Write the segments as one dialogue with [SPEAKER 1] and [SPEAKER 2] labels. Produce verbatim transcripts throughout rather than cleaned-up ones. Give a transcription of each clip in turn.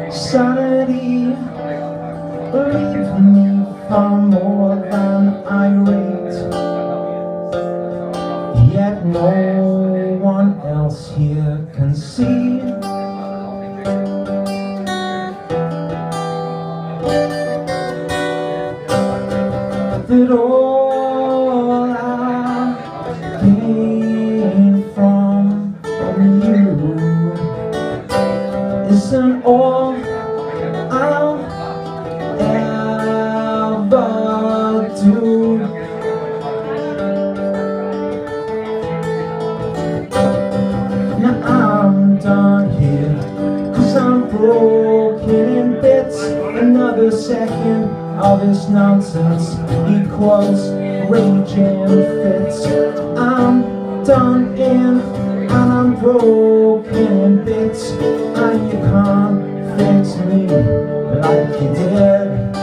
[SPEAKER 1] sanity, leave me far more than irate. Yet no one else here can see that all I gain from you isn't all I'll ever do. Now I'm done here, 'cause I'm broken in bits. Another second of this nonsense equals raging fits. I'm done in and I'm broken in bits, and you can't fix me like you did.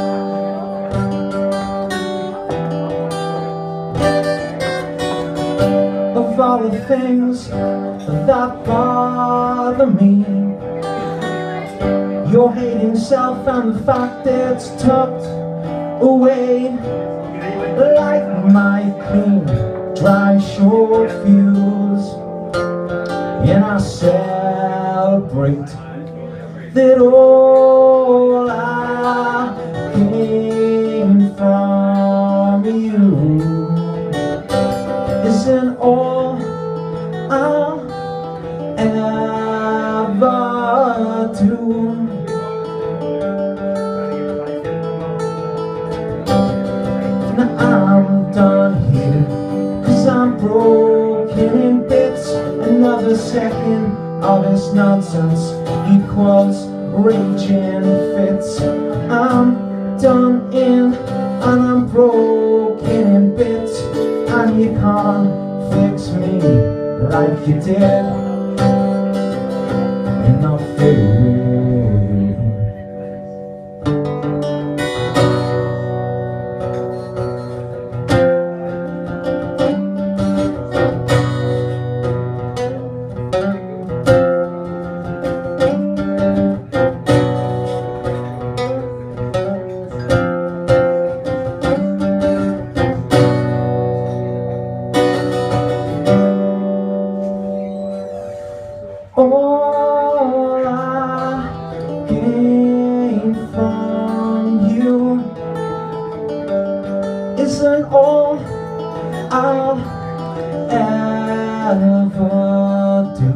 [SPEAKER 1] Of all the things that bother me, your hating self and the fact it's tucked away like my clean, dry, short fuse. And I celebrate that all I gain from you isn't all I'll ever do. Now I'm done here, 'cause I'm broken in bits. Another second of this nonsense equals raging fits. I'm done in and I'm broken in bits, and you can't fix me like you did. Enough food. All I gain from you isn't all I'll ever do.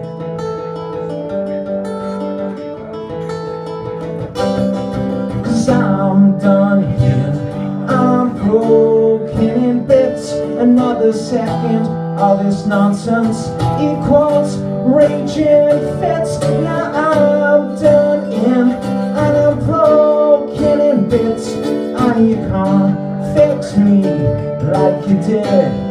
[SPEAKER 1] 'Cause I'm done here, I'm broken in bits. Another second of this nonsense equals raging fits. Now I'm done in and I'm broken in bits, and you can't fix me like you did.